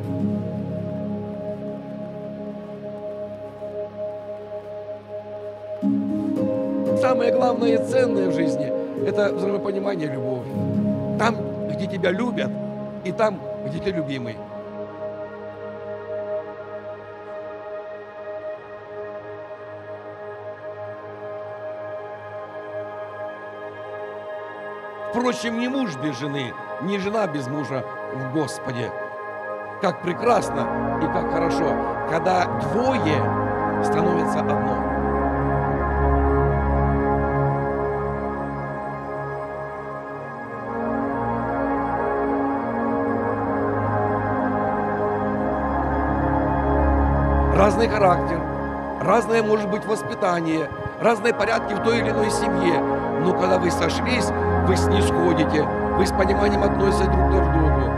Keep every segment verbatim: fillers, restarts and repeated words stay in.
Самое главное и ценное в жизни – это взаимопонимание и любовь. Там, где тебя любят, и там, где ты любимый. Впрочем, ни муж без жены, ни жена без мужа в Господе. Как прекрасно и как хорошо, когда двое становятся одно. Разный характер, разное может быть воспитание, разные порядки в той или иной семье. Но когда вы сошлись, вы снисходите, вы с пониманием относитесь друг к другу.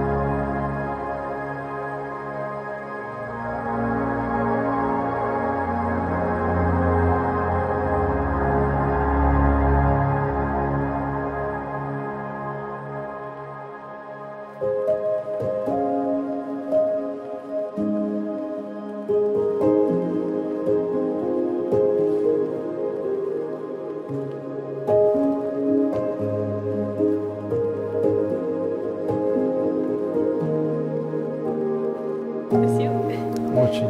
Очень.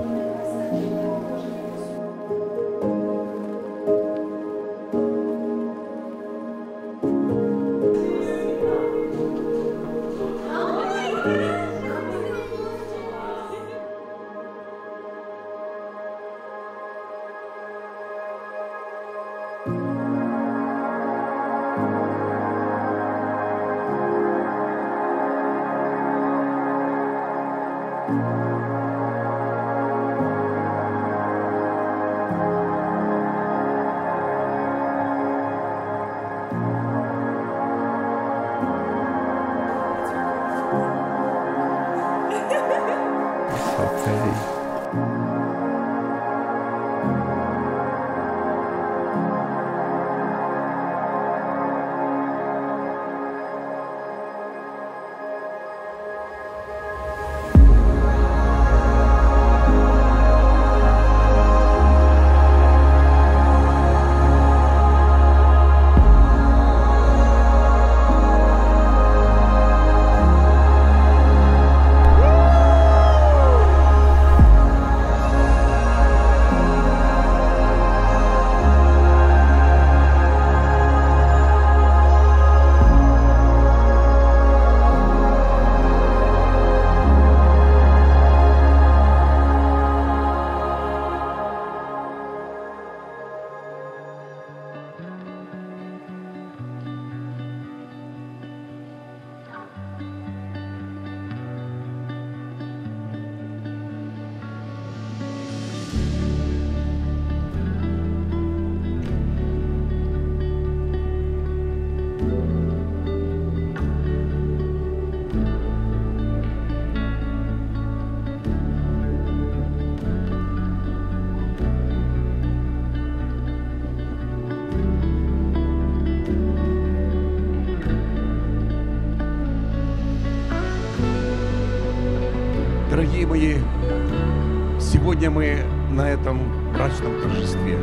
Дорогие мои, сегодня мы на этом брачном торжестве.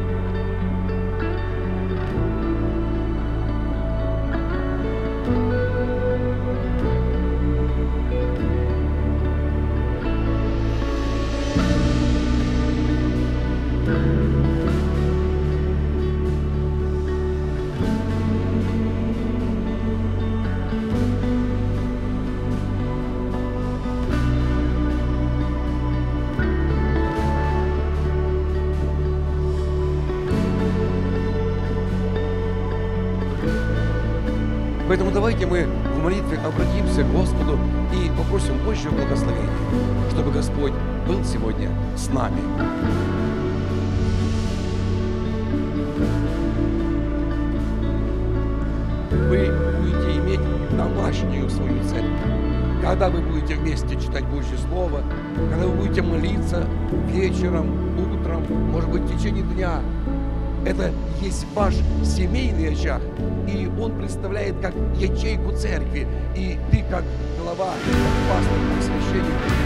Поэтому давайте мы в молитве обратимся к Господу и попросим Божьего благословения, чтобы Господь был сегодня с нами. Вы будете иметь домашнюю свою церковь. Когда вы будете вместе читать Божье Слово, когда вы будете молиться вечером, утром, может быть, в течение дня, Это есть ваш семейный очаг, и он представляет как ячейку церкви. И ты как глава, как пастор, как священник,